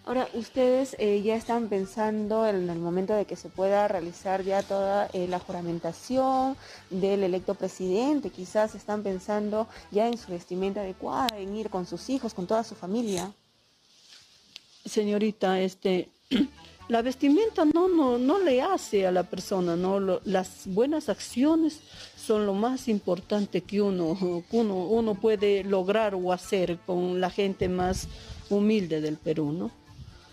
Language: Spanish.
Ahora, ustedes ya están pensando en el momento de que se pueda realizar ya toda la juramentación del electo presidente, quizás están pensando ya en su vestimenta adecuada, en ir con sus hijos, con toda su familia. Señorita, la vestimenta no le hace a la persona, ¿no? Las buenas acciones son lo más importante que uno puede lograr o hacer con la gente más humilde del Perú, ¿no?